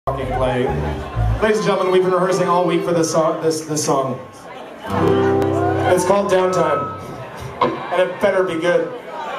Play. Ladies and gentlemen, we've been rehearsing all week for this song. This song. It's called Downtime, and it better be good.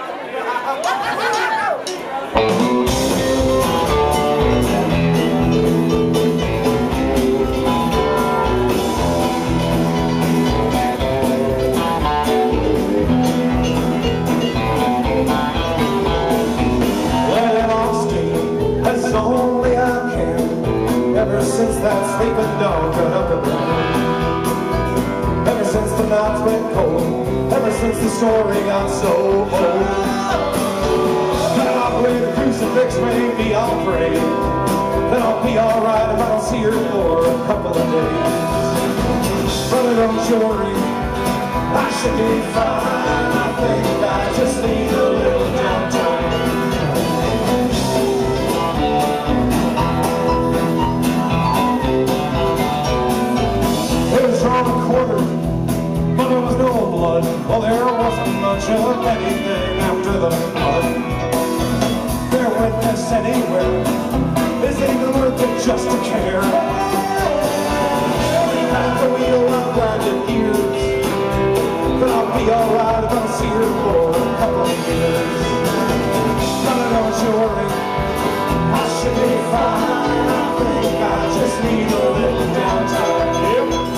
Ever since that sleeping dog got up and ran, ever since the nights went cold, ever since the story got so old, that I'll play the crucifix maybe I'll pray, then I'll be alright if I don't see her for a couple of days. Brother, don't you worry, I should be fine. I think I just need a little downtime. But there was no blood. Well, there wasn't much of anything after the flood. Their witness anywhere is even worth it just to care. Leave at the wheel, I've grinded gears, but I'll be alright if I don't see her for a couple of years. But don't you worry, I should be fine. I think I just need a little downtime. Yep.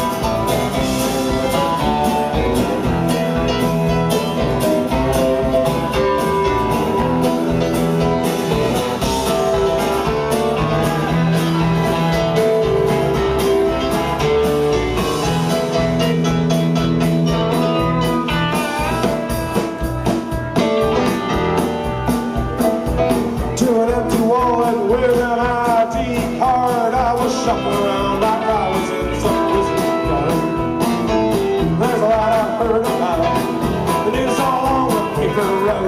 Shopping around like I was in some prison garden. There's a lot I've heard about, the news all on the paper road.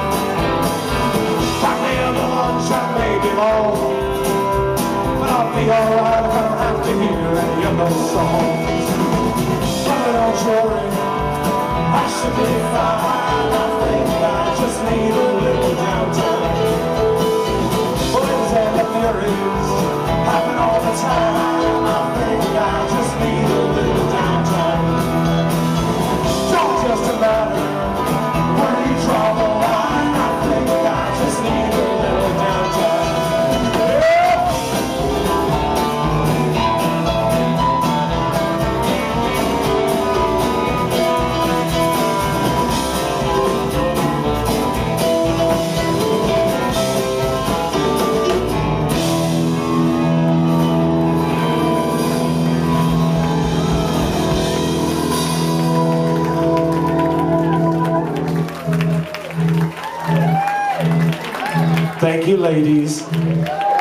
Pack me up a lunch, I may be long, but I'll be alright if I don't have to hear any of those songs. But don't you worry, I should be fine. I think I just need a little downtime. Winds and the furies happen all the time. I think I just need a little downtime. Don't just matter where you draw the line. I think I just need a little downtime. Thank you, ladies.